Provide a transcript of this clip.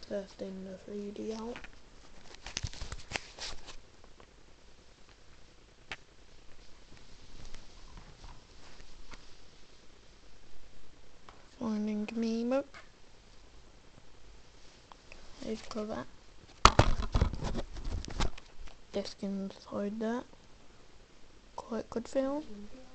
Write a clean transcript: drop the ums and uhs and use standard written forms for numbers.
testing the 3D out. Finding me emote. Let's put that. Disk inside that. Quite good film.